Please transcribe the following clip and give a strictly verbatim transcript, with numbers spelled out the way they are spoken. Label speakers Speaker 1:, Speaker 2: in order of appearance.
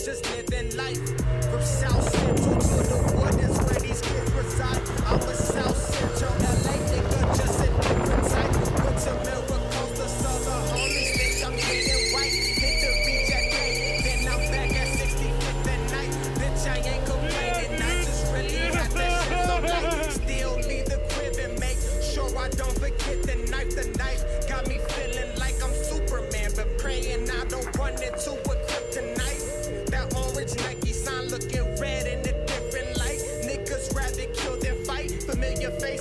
Speaker 1: just living life. From South Central to the wood is where these kids reside. I'm a South Central L A nigga, just a different type. Went to miracles, the southern homies think I'm getting white. Hit the beach at day, then I'm back at sixty-fifth at night. Bitch, I ain't complaining, I just really got that shit so light. Still leave the crib and make sure I don't forget the knife. The knife got me feeling like I'm Superman, but praying I don't run into a kryptonite. That orange Nike sign looking red in a different light. Niggas rather kill than fight. Familiar face